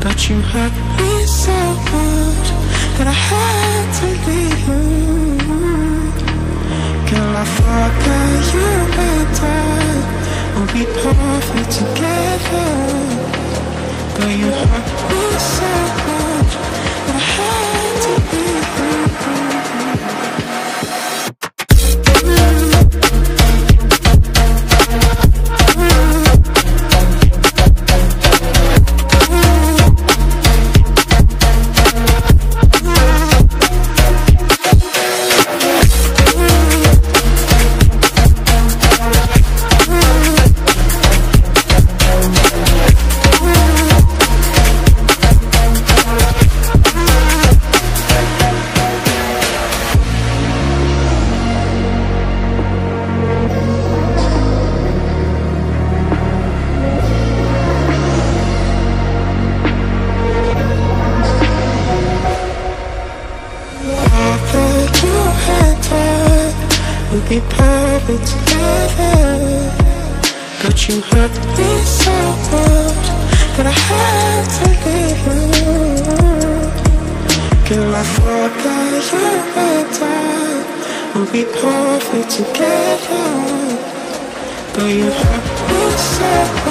But you hurt me so much that I had to leave you. Girl, I thought that you and I would be perfect together. But you hurt me so much that I had to leave you. We'd be perfect together. But you hurt me so much that I had to leave you. Girl, I thought that you and I would be perfect together. But you hurt me so much